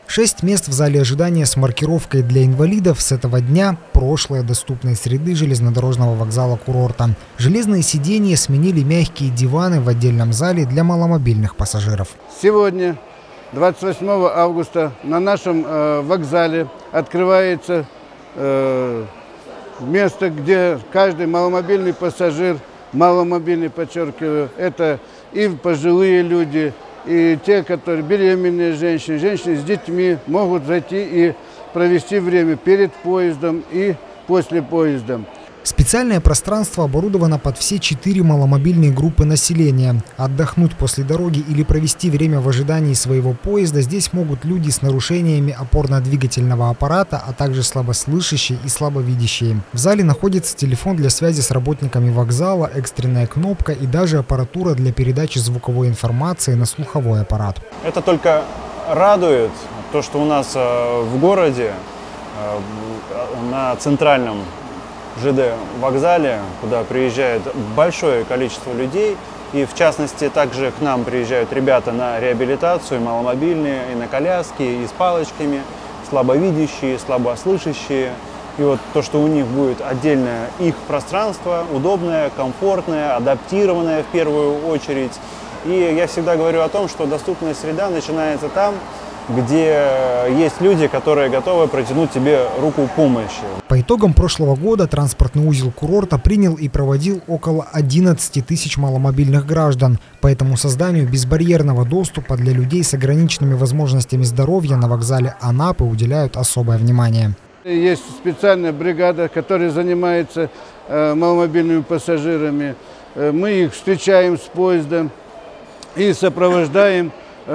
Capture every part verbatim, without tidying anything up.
Шесть мест в зале ожидания с маркировкой для инвалидов с этого дня – прошлое доступной среды железнодорожного вокзала курорта. Железные сиденья сменили мягкие диваны в отдельном зале для маломобильных пассажиров. Сегодня, двадцать восьмого августа, на нашем э, вокзале открывается э, место, где каждый маломобильный пассажир, маломобильный, подчеркиваю, это и пожилые люди, и те, которые беременные женщины, женщины с детьми могут зайти и провести время перед поездом и после поезда. Специальное пространство оборудовано под все четыре маломобильные группы населения. Отдохнуть после дороги или провести время в ожидании своего поезда здесь могут люди с нарушениями опорно-двигательного аппарата, а также слабослышащие и слабовидящие. В зале находится телефон для связи с работниками вокзала, экстренная кнопка и даже аппаратура для передачи звуковой информации на слуховой аппарат. Это только радует, то, что у нас в городе на центральном ЖД вокзале, куда приезжает большое количество людей, и в частности также к нам приезжают ребята на реабилитацию, маломобильные, и на коляски, и с палочками, слабовидящие, слабослышащие. И вот то, что у них будет отдельное их пространство, удобное, комфортное, адаптированное в первую очередь. И я всегда говорю о том, что доступная среда начинается там, где есть люди, которые готовы протянуть тебе руку помощи. По итогам прошлого года транспортный узел курорта принял и проводил около одиннадцати тысяч маломобильных граждан. Поэтому созданию безбарьерного доступа для людей с ограниченными возможностями здоровья на вокзале Анапы уделяют особое внимание. Есть специальная бригада, которая занимается э, маломобильными пассажирами. Э, мы их встречаем с поездом и сопровождаем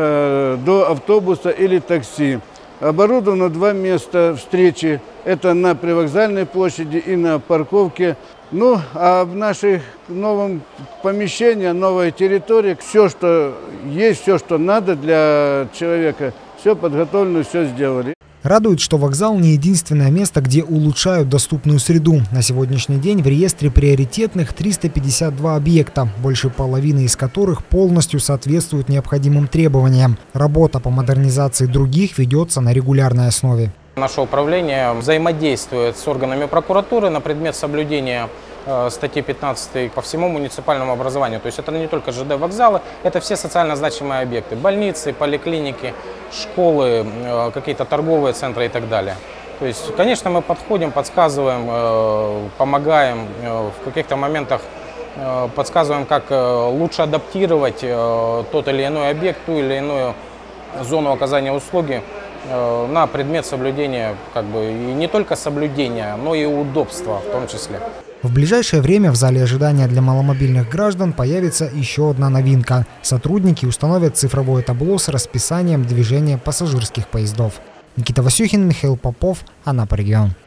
до автобуса или такси. Оборудовано два места встречи. Это на привокзальной площади и на парковке. Ну, а в нашем новом помещении, новой территории, все, что есть, все, что надо для человека, все подготовлено, все сделали. Радует, что вокзал не единственное место, где улучшают доступную среду. На сегодняшний день в реестре приоритетных триста пятьдесят два объекта, больше половины из которых полностью соответствуют необходимым требованиям. Работа по модернизации других ведется на регулярной основе. Наше управление взаимодействует с органами прокуратуры на предмет соблюдения статьи пятнадцатой по всему муниципальному образованию. То есть это не только ЖД вокзалы, это все социально значимые объекты. Больницы, поликлиники, школы, какие-то торговые центры и так далее. То есть, конечно, мы подходим, подсказываем, помогаем, в каких-то моментах подсказываем, как лучше адаптировать тот или иной объект, ту или иную зону оказания услуги на предмет соблюдения, как бы, и не только соблюдения, но и удобства в том числе. В ближайшее время в зале ожидания для маломобильных граждан появится еще одна новинка. Сотрудники установят цифровое табло с расписанием движения пассажирских поездов. Никита Васюхин, Михаил Попов, Анапа регион.